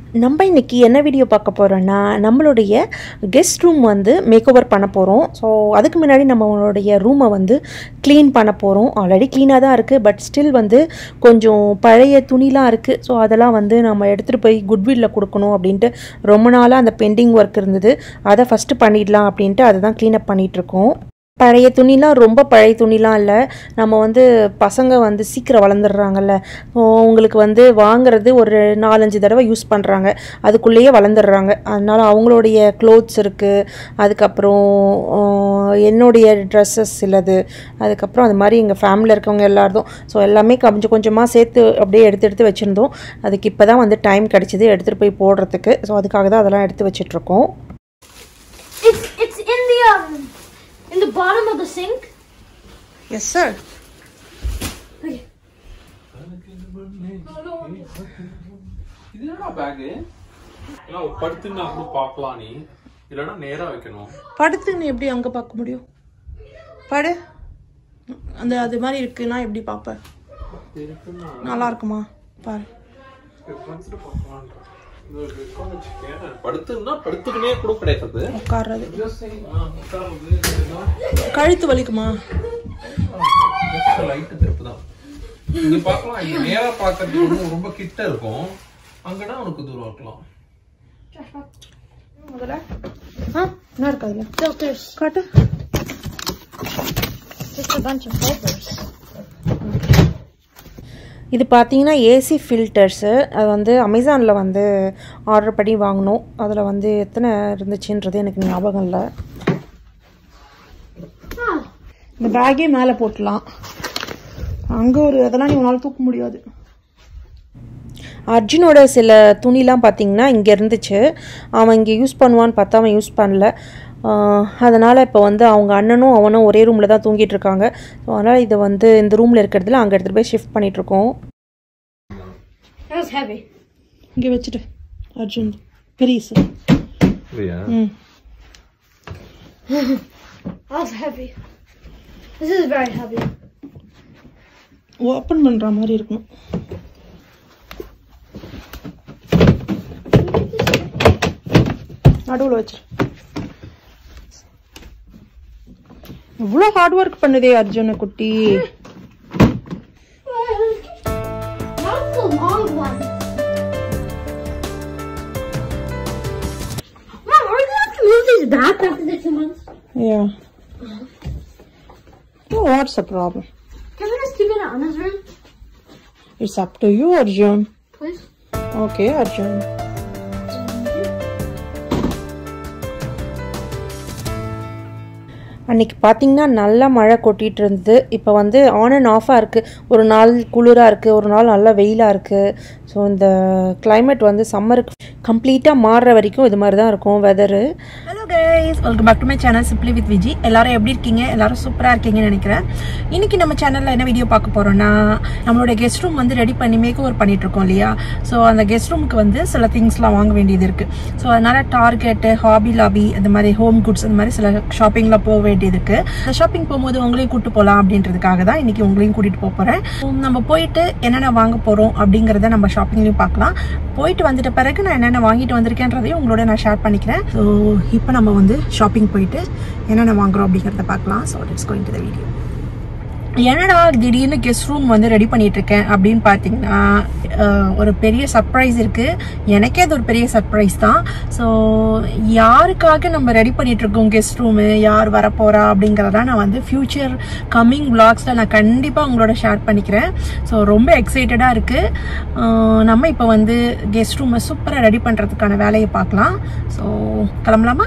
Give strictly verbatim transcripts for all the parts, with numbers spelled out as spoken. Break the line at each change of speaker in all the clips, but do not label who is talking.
நம்ம இன்னைக்கு என்ன வீடியோ பார்க்க போறோம்னா நம்மளுடைய கெஸ்ட் ரூம் வந்து மேக்ஓவர் பண்ண போறோம். ஸோ அதுக்கு முன்னாடி நம்மளுடைய ரூமை வந்து க்ளீன் பண்ண போறோம். ஆல்ரெடி க்ளீனாக தான் இருக்குது, பட் ஸ்டில் வந்து கொஞ்சம் பழைய துணிலாம் இருக்குது. ஸோ அதெல்லாம் வந்து நம்ம எடுத்துகிட்டு போய் குட்வில்ல கொடுக்கணும் அப்படின்ட்டு ரொம்ப நாளாக அந்த பெண்டிங் ஒர்க் இருந்தது. அதை ஃபஸ்ட்டு பண்ணிடலாம் அப்படின்ட்டு அதை தான் க்ளீன் அப் பண்ணிகிட்ருக்கோம். பழைய துணிலாம் ரொம்ப பழைய துணிலாம் இல்லை, நம்ம வந்து பசங்க வந்து சீக்கிரம் வளர்ந்துடுறாங்கல்ல, அவங்களுக்கு வந்து வாங்குறது ஒரு நாலஞ்சு தடவை யூஸ் பண்ணுறாங்க, அதுக்குள்ளேயே வளர்ந்துடுறாங்க. அதனால் அவங்களுடைய க்ளோத்ஸ் இருக்குது, அதுக்கப்புறம் என்னுடைய ட்ரெஸ்ஸஸ் இல்லது, அதுக்கப்புறம் அது மாதிரி எங்கள் ஃபேமிலியில் இருக்கவங்க எல்லாரும். ஸோ எல்லாமே கொஞ்சம் கொஞ்சமாக சேர்த்து அப்படியே எடுத்து எடுத்து வச்சுருந்தோம். அதுக்கு இப்போ தான் வந்து டைம் கிடச்சிது எடுத்துகிட்டு போய் போடுறதுக்கு. ஸோ அதுக்காக தான் அதெல்லாம் எடுத்து வச்சிட்ருக்கோம்.
In the bottom of the sink?
Yes, sir.
Okay.
இது என்னடா பேக்? நான் படுத்து நான் அப்படி பார்க்கலாம், நீ இல்லனா நேரா வைக்கணும்.
படுத்து நீ எப்படி அங்க பார்க்க முடியும்? படு. அந்த அது மாதிரி இருக்குனா எப்படி பாப்ப? நல்லா இருக்குமா? பாரு.
படுத்துட்டு பார்க்கலாம். படுத்துனா படுத்துக்கனே கூட கிடையாது.
உட்கார்றது. கழுத்து வலிக்குமா?
ஜஸ்ட் லைட் திருப்பு தான். இங்க பார்க்கலாம், இங்க நேரா பார்க்கிறது ரொம்ப கிட்ட இருக்கும். அங்கனா உனக்கு தூரம் இருக்கலாம்.
முதல்ல ஆ என்ன இருக்கு அதுல?
Filters.
காட்டு.
Just a bunch of filters.
இது பார்த்தீங்கன்னா ஏசி ஃபில்டர்ஸு. அது வந்து அமேசானில் வந்து ஆர்டர் பண்ணி வாங்கினோம். அதில் வந்து எத்தனை இருந்துச்சுன்றது எனக்கு ஞாபகம் இல்லை. இந்த பேக்கே மேலே போட்டலாம். அங்கே ஒரு அதெல்லாம் நீ உன்னால் தூக்க முடியாது. அர்ஜுனோட சில துணிலாம் பார்த்தீங்கன்னா இங்கே இருந்துச்சு. அவன் இங்கே யூஸ் பண்ணுவான்னு பார்த்தா அவன் யூஸ் பண்ணல. அதனால் இப்போ வந்து அவங்க அண்ணனும் அவனும் ஒரே ரூமில் தான் தூங்கிட்டு இருக்காங்க. ஸோ அதனால் இதை வந்து இந்த ரூமில் இருக்கிறதுல அங்கே எடுத்துகிட்டு போய் ஷிஃப்ட் பண்ணிகிட்ருக்கோம். இங்கே வச்சுட்டு அர்ஜுன் பெரியசு. ம்
That's heavy. This is very heavy.
Open பண்ணுற மாதிரி இருக்கும். நடுவில் வச்சிரு. இவ்வளோ ஹார்ட் ஒர்க் பண்ணுதே அர்ஜுன குட்டி.
Not the long one. Mom, are we gonna have to move these back after the two months?
Yeah. Oh, what's the problem?
Can we just keep it in Anna's room?
It's up to you, Arjun.
Please?
Okay, Arjun. அன்றைக்கி பார்த்திங்கன்னா நல்லா மழை கொட்டிகிட்டு இருந்தது. இப்போ வந்து on and ஆஃபாக இருக்குது. ஒரு நாள் குளிராக இருக்குது, ஒரு நாள் நல்லா வெயிலாக இருக்குது. ஸோ இந்த கிளைமேட் வந்து சம்மருக்கு கம்ப்ளீட்டாக மாறுற வரைக்கும் இது மாதிரி தான் இருக்கும் weather. Hello guys, welcome back to my channel simply with Viji. எல்லாரும் எப்படி இருக்கீங்க? எல்லாரும் சூப்பராக இருக்கீங்கன்னு நினைக்கிறேன். இன்றைக்கி நம்ம சேனலில் என்ன வீடியோ பார்க்க போகிறோன்னா, நம்மளோட கெஸ்ட் ரூம் வந்து ரெடி பண்ணி மேக் ஓவர் பண்ணிகிட்ருக்கோம் இல்லையா. ஸோ அந்த கெஸ்ட் ரூமுக்கு வந்து சில திங்ஸ்லாம் வாங்க வேண்டியது இருக்குது. ஸோ அதனால் டார்கெட்டு, ஹாபி லாபி, அந்த மாதிரி ஹோம் குட்ஸ், அந்த மாதிரி சில ஷாப்பிங்லாம் போக வேண்டியது இருக்குது. அந்த ஷாப்பிங் போகும்போது உங்களையும் கூப்பிட்டு போகலாம் அப்படின்றதுக்காக தான் இன்றைக்கி உங்களையும் கூட்டிகிட்டு போக போகிறேன். நம்ம போயிட்டு என்னென்ன வாங்க போகிறோம் அப்படிங்கிறத நம்ம ஷாப்பிங்லையும் பார்க்கலாம். போயிட்டு வந்துட்ட பிறகு நான் என்னென்ன வாங்கிட்டு வந்திருக்கேன்றதையும் உங்களோட நான் ஷேர் பண்ணிக்கிறேன். ஸோ இப்போ நம்ம வந்து ஷாப்பிங் போயிட்டு என்னென்ன வாங்குறோம் அப்படிங்கிறத பார்க்கலாம். So let's go into the video. என்னடா திடீர்னு கெஸ்ட் ரூம் வந்து ரெடி பண்ணிட்டு இருக்கேன் அப்படின்னு பார்த்தீங்கன்னா, ஒரு பெரிய சர்ப்ரைஸ் இருக்குது. எனக்கே அது ஒரு பெரிய சர்ப்ரைஸ் தான். ஸோ யாருக்காக நம்ம ரெடி பண்ணிட்டு இருக்கோம் கெஸ்ட் ரூமு, யார் வரப்போறா அப்படிங்கிறதா நான் வந்து ஃபியூச்சர் கம்மிங் விளாக்ஸில் நான் கண்டிப்பாக உங்களோட ஷேர் பண்ணிக்கிறேன். ஸோ ரொம்ப எக்ஸைட்டடாக இருக்குது. நம்ம இப்போ வந்து கெஸ்ட் ரூமை சூப்பராக ரெடி பண்ணுறதுக்கான வேலையை பார்க்கலாம். ஸோ கிளம்பலாமா?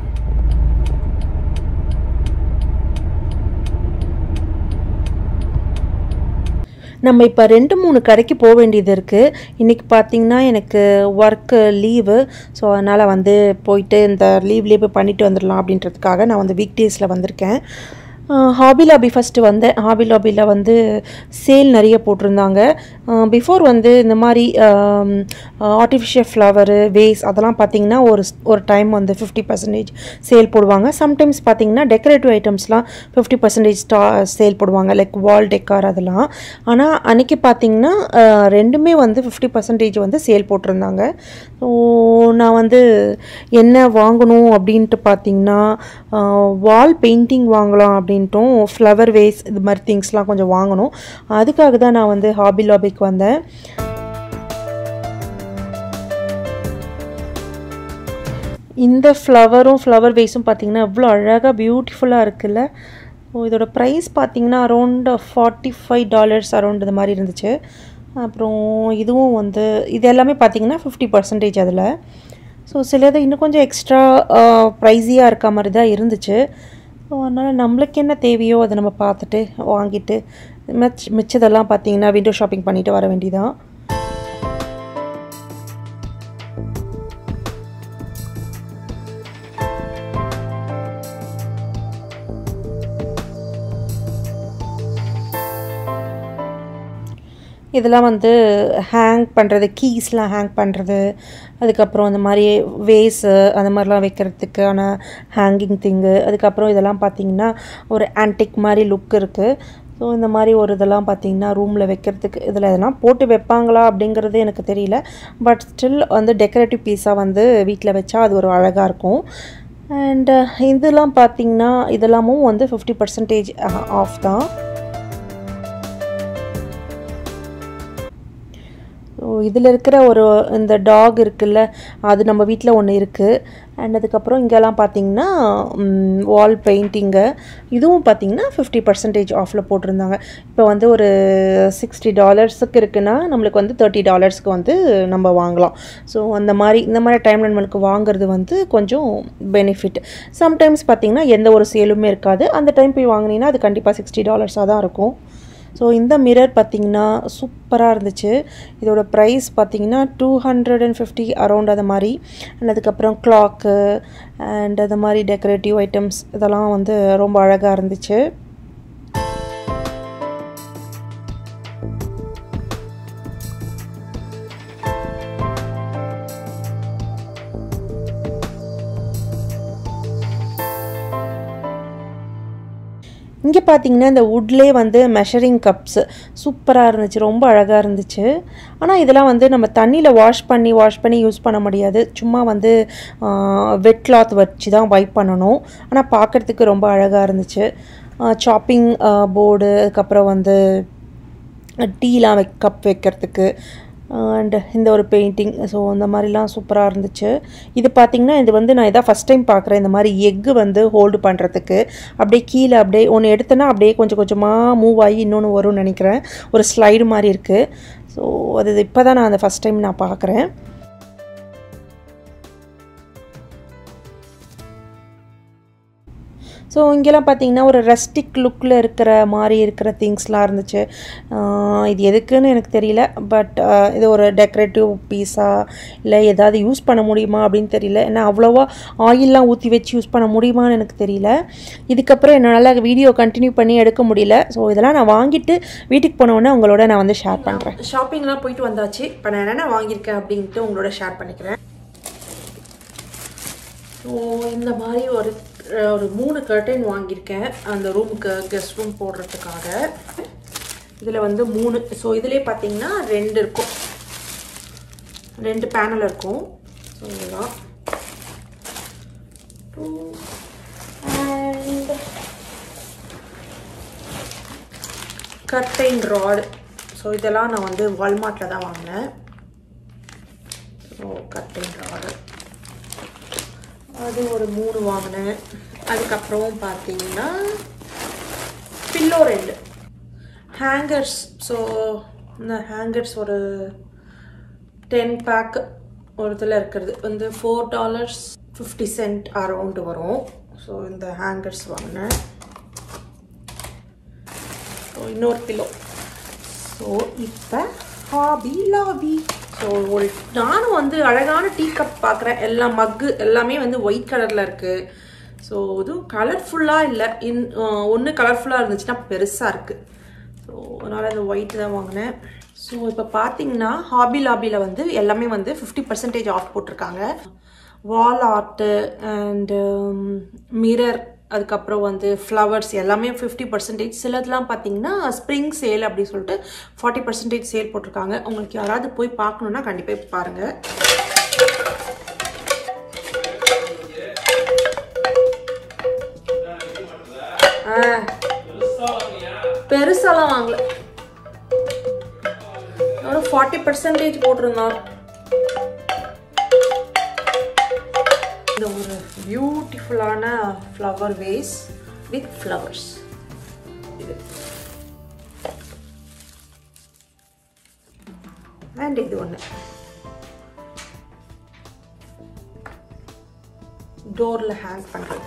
நம்ம இப்போ ரெண்டு மூணு கடைக்கு போக வேண்டியது இருக்குது. இன்றைக்கி பார்த்திங்கன்னா எனக்கு ஒர்க்கு லீவு. ஸோ அதனால் வந்து போயிட்டு இந்த லீவ்லேயே போய் பண்ணிட்டு வந்துடலாம் அப்படின்றதுக்காக நான் வந்து வீக் டேஸில் வந்திருக்கேன். ஹாபி லாபி ஃபஸ்ட்டு வந்தேன். ஹாபி லாபியில் வந்து சேல் நிறைய போட்டிருந்தாங்க. பிஃபோர் வந்து இந்த மாதிரி ஆர்டிஃபிஷியல் ஃப்ளவரு வேஸ் அதெல்லாம் பார்த்திங்கன்னா ஒரு ஒரு டைம் வந்து ஃபிஃப்டி பர்சன்டேஜ் சேல் போடுவாங்க. சம்டைம்ஸ் பார்த்திங்கன்னா டெக்கரேட்டிவ் ஐட்டம்ஸ்லாம் ஃபிஃப்டி பர்சன்டேஜ் ஸ்டா சேல் போடுவாங்க, லைக் வால் டெக்கார் அதெல்லாம். ஆனால் அன்றைக்கி பார்த்திங்கன்னா ரெண்டுமே வந்து ஃபிஃப்டி பர்சன்டேஜ் வந்து சேல் போட்டிருந்தாங்க. ஸோ நான் வந்து என்ன வாங்கணும் அப்படின்ட்டு பார்த்திங்கன்னா வால் பெயிண்டிங் வாங்கலாம் அப்படின்ட்டும் ஃப்ளவர் வேஸ் இது மாதிரி திங்ஸ்லாம் கொஞ்சம் வாங்கணும். அதுக்காக தான் நான் வந்து ஹாபி லாபிக்கு வந்தேன். இந்த ஃப்ளவரும் ஃப்ளவர் வேஸும் பார்த்திங்கன்னா எவ்வளோ அழகாக பியூட்டிஃபுல்லாக இருக்குல்ல. ஸோ இதோட ப்ரைஸ் பார்த்திங்கன்னா around forty five dollars around இது மாதிரி இருந்துச்சு. அப்புறம் இதுவும் வந்து இது எல்லாமே பார்த்திங்கன்னா ஃபிஃப்டி பர்சன்டேஜ் அதில். ஸோ சிலது இன்னும் கொஞ்சம் எக்ஸ்ட்ரா ப்ரைஸியாக இருக்க மாதிரி தான் இருந்துச்சு. ஸோ அதனால் நம்மளுக்கு என்ன தேவையோ அதை நம்ம பார்த்துட்டு வாங்கிட்டு மிச்ச மிச்சதெல்லாம் பார்த்திங்கன்னா விண்டோ ஷாப்பிங் பண்ணிவிட்டு வர வேண்டியதான். இதெல்லாம் வந்து ஹேங் பண்ணுறது, கீஸ்லாம் ஹேங் பண்ணுறது, அதுக்கப்புறம் இந்த மாதிரி வேஸு அந்த மாதிரிலாம் வைக்கிறதுக்கான ஹேங்கிங் திங்கு. அதுக்கப்புறம் இதெல்லாம் பார்த்திங்கன்னா ஒரு ஆன்டிக் மாதிரி லுக் இருக்குது. ஸோ இந்த மாதிரி ஒரு இதெல்லாம் பார்த்திங்கன்னா ரூமில் வைக்கிறதுக்கு இதில் இதெல்லாம் போட்டு வைப்பாங்களா அப்படிங்கிறது எனக்கு தெரியல. பட் ஸ்டில் வந்து டெக்கரேட்டிவ் பீஸாக வந்து வீட்டில் வச்சா அது ஒரு அழகாக இருக்கும். அண்டு இதெல்லாம் பார்த்திங்கன்னா இதெல்லாமும் வந்து ஃபிஃப்டி பர்சன்டேஜ் ஆஃப் தான். ஸோ இதில் இருக்கிற ஒரு இந்த டாக் இருக்குல்ல, அது நம்ம வீட்டில் ஒன்று இருக்குது. அண்ட் அதுக்கப்புறம் இங்கெல்லாம் பார்த்திங்கன்னா வால் பெயிண்டிங்கு இதுவும் பார்த்திங்கன்னா ஃபிஃப்டி பர்சன்டேஜ் ஆஃபில் போட்டிருந்தாங்க. இப்போ வந்து ஒரு சிக்ஸ்டி டாலர்ஸுக்கு இருக்குன்னா நம்மளுக்கு வந்து தேர்ட்டி டாலர்ஸ்க்கு வந்து நம்ம வாங்கலாம். ஸோ அந்த மாதிரி இந்த மாதிரி டைமில் நம்மளுக்கு வாங்குறது வந்து கொஞ்சம் பெனிஃபிட். சம்டைம்ஸ் பார்த்திங்கன்னா எந்த ஒரு சேலுமே இருக்காது. அந்த டைம் போய் வாங்கினீங்கன்னா அது கண்டிப்பாக சிக்ஸ்டி டாலர்ஸாக தான் இருக்கும். ஸோ இந்த மிரர் பார்த்திங்கன்னா சூப்பராக இருந்துச்சு. இதோட ப்ரைஸ் பார்த்திங்கன்னா two hundred and fifty around அது மாதிரி. அண்ட் அதுக்கப்புறம் கிளாக்கு அண்ட் அது மாதிரி டெக்கரேட்டிவ் ஐட்டம்ஸ் இதெல்லாம் வந்து ரொம்ப அழகாக இருந்துச்சு. இங்கே பார்த்தீங்கன்னா இந்த வுட்லேயே வந்து மெஷரிங் கப்ஸு சூப்பராக இருந்துச்சு, ரொம்ப அழகாக இருந்துச்சு. ஆனால் இதெல்லாம் வந்து நம்ம தண்ணியில் வாஷ் பண்ணி வாஷ் பண்ணி யூஸ் பண்ண முடியாது. சும்மா வந்து வெட் கிளாத் வச்சு தான் வைப் பண்ணணும். ஆனால் பார்க்குறதுக்கு ரொம்ப அழகாக இருந்துச்சு. சாப்பிங் போர்டு, அதுக்கப்புறம் வந்து டீலாம் வை கப் வைக்கிறதுக்கு அண்ட் இந்த ஒரு பெயிண்டிங். ஸோ இந்த மாதிரிலாம் சூப்பராக இருந்துச்சு. இது பார்த்திங்கன்னா இது வந்து நான் இதான் ஃபஸ்ட் டைம் பார்க்குறேன். இந்த மாதிரி எக்கு வந்து ஹோல்டு பண்ணுறதுக்கு அப்படியே கீழே அப்படியே ஒன்று எடுத்தேன்னா அப்படியே கொஞ்சம் கொஞ்சமாக மூவ் ஆகி இன்னொன்று வரும்னு நினைக்கிறேன். ஒரு ஸ்லைடு மாதிரி இருக்குது. ஸோ அது இப்போ தான் நான் அந்த ஃபஸ்ட் டைம் நான் பார்க்குறேன். ஸோ இங்கெல்லாம் பார்த்திங்கன்னா ஒரு ரெஸ்டிக் லுக்கில் இருக்கிற மாதிரி இருக்கிற திங்ஸ்லாம் இருந்துச்சு. இது எதுக்குன்னு எனக்கு தெரியல. பட் இது ஒரு டெக்கரேட்டிவ் பீஸாக இல்லை ஏதாவது யூஸ் பண்ண முடியுமா அப்படின்னு தெரியல. ஏன்னா அவ்வளோவா ஆயிலெலாம் ஊற்றி வச்சு யூஸ் பண்ண முடியுமான்னு எனக்கு தெரியல. இதுக்கப்புறம் என்னால் வீடியோ கண்டினியூ பண்ணி எடுக்க முடியல. ஸோ இதெல்லாம் நான் வாங்கிட்டு வீட்டுக்கு போனோடனே உங்களோட நான் வந்து ஷேர் பண்ணுறேன். ஷாப்பிங்லாம் போயிட்டு வந்தாச்சு. இப்போ நான் என்னென்ன வாங்கியிருக்கேன் அப்படின்ட்டு உங்களோட ஷேர் பண்ணிக்கிறேன். ஸோ இந்த மாதிரி ஒரு ஒரு மூணு கர்டைன் வாங்கியிருக்கேன் அந்த ரூமுக்கு, கெஸ்ட் ரூம் போடுறதுக்காக. இதில் வந்து மூணு. ஸோ இதிலே பார்த்தீங்கன்னா ரெண்டு இருக்கும், ரெண்டு பேனல் இருக்கும். ஸோ இதுதான். And curtain rod. ஸோ இதெல்லாம் நான் வந்து வால்மார்ட்டில் தான் வாங்கினேன். ஸோ கர்டைன் ராடு அது ஒரு மூணு வாங்கினேன். அதுக்கப்புறம் பார்த்தீங்கன்னா பில்லோ ரெண்டு ஹேங்கர்ஸ். ஸோ இந்த ஹேங்கர்ஸ் ஒரு டென் பேக் ஒரு இதில் இருக்கிறது வந்து four dollars fifty cent around வரும். ஸோ இந்த ஹேங்கர்ஸ் வாங்கினேன். ஸோ இன்னொரு பில்லோ. ஸோ இப்போ ஹாபி லாபி. ஸோ ஒரு நானும் வந்து அழகான டீ கப் பார்க்குறேன். எல்லா மக்கு எல்லாமே வந்து ஒயிட் கலரில் இருக்குது. ஸோ இதுவும் கலர்ஃபுல்லாக இல்லை. இன் ஒன்று கலர்ஃபுல்லாக இருந்துச்சுன்னா பெருசாக இருக்குது. ஸோ அதனால் இந்த ஒயிட் தான் வாங்கினேன். ஸோ இப்போ பார்த்தீங்கன்னா ஹாபி லாபியில் வந்து எல்லாமே வந்து ஃபிஃப்டி பர்சன்டேஜ் ஆஃப் போட்டிருக்காங்க. வால் ஆர்ட்டு அண்டு மிரர், அதுக்கப்புறம் வந்து ஃப்ளவர்ஸ் எல்லாமே ஃபிஃப்டி பர்சன்டேஜ். சிலதுலாம் பார்த்தீங்கன்னா ஸ்ப்ரிங் சேல் அப்படி சொல்லிட்டு ஃபார்ட்டி பர்சன்டேஜ் சேல் போட்டிருக்காங்க. உங்களுக்கு யாராவது போய் பார்க்கணுன்னா கண்டிப்பாக பாருங்கள். பெருசாலாம் வாங்கல, ஒரு ஃபார்ட்டி பர்சன்டேஜ் போட்டிருந்தான். இந்த ஒரு பியூட்டிஃபுல்லான ஃப்ளவர் வேஸ் வித் ஃப்ளவர்ஸ். இது அண்ட் இது ஒன்று டோரில் ஹேங் பண்ணுறது.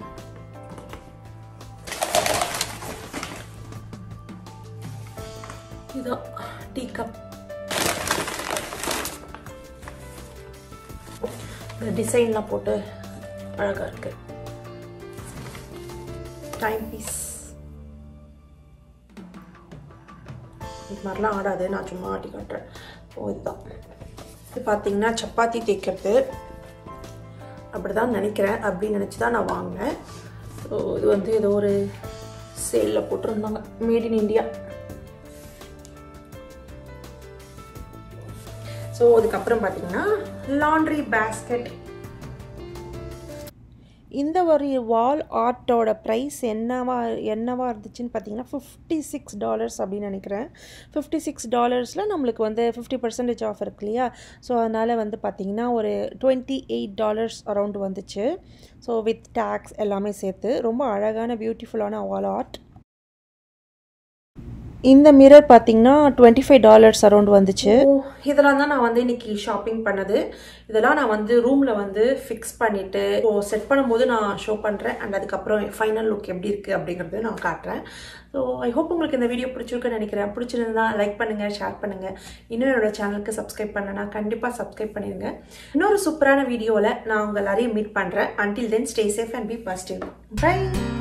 இதுதான் டீ கப். இந்த டிசைன்லாம் போட்டு அழகாக இருக்கு. டைம் பீஸ் இது மாதிரிலாம் ஆடாது, நான் சும்மா ஆட்டி காட்டுறேன். ஓ இதுதான். இது பார்த்தீங்கன்னா சப்பாத்தி தேய்க்கிறது அப்படிதான் நினைக்கிறேன். அப்படின்னு நினச்சி தான் நான் வாங்கினேன். ஸோ இது வந்து ஏதோ ஒரு சேலில் போட்டிருந்தாங்க, மேட் இன் இந்தியா. ஸோ அதுக்கப்புறம் பார்த்தீங்கன்னா லாண்ட்ரி பேஸ்கெட். இந்த ஒரு வால் ஆர்ட்டோட ப்ரைஸ் என்னவா என்னவா இருந்துச்சுன்னு பார்த்தீங்கன்னா ஃபிஃப்டி சிக்ஸ் டாலர்ஸ் அப்படின்னு நினைக்கிறேன். ஃபிஃப்டி சிக்ஸ் டாலர்ஸில் நம்மளுக்கு வந்து ஃபிஃப்டி பர்சன்டேஜ் ஆஃப் இருக்கு இல்லையா. ஸோ அதனால் வந்து பார்த்திங்கன்னா ஒரு டுவெண்ட்டி எயிட் டாலர்ஸ் அரௌண்ட் வந்துச்சு. ஸோ வித் டேக்ஸ் எல்லாமே சேர்த்து ரொம்ப அழகான பியூட்டிஃபுல்லான வால் ஆர்ட். இந்த மிரர் பார்த்தீங்கன்னா டுவெண்ட்டி ஃபைவ் டாலர்ஸ் அரௌண்ட் வந்துச்சு. இதெல்லாம் தான் நான் வந்து இன்னைக்கு ஷாப்பிங் பண்ணது. இதெல்லாம் நான் வந்து ரூமில் வந்து ஃபிக்ஸ் பண்ணிவிட்டு ஸோ செட் பண்ணும்போது நான் ஷோ பண்ணுறேன். அண்ட் அதுக்கப்புறம் ஃபைனல் லுக் எப்படி இருக்குது அப்படிங்கிறது நான் காட்டுறேன். ஸோ ஐ ஹோப் உங்களுக்கு இந்த வீடியோ பிடிச்சிருக்குன்னு நினைக்கிறேன். பிடிச்சிருந்தா லைக் பண்ணுங்கள், ஷேர் பண்ணுங்கள். இன்னும் என்னோட சேனலுக்கு சப்ஸ்கிரைப் பண்ணனா கண்டிப்பாக சப்ஸ்கிரைப் பண்ணிடுங்க. இன்னொரு சூப்பரான வீடியோவில் நான் உங்கள் எல்லாரையும் மீட் பண்ணுறேன். Until then stay safe and be positive. By.